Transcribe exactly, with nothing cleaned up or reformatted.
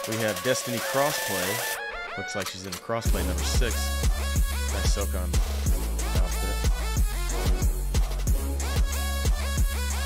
We have Destiny Crossplay. Looks like she's in Crossplay number six. Nice soak on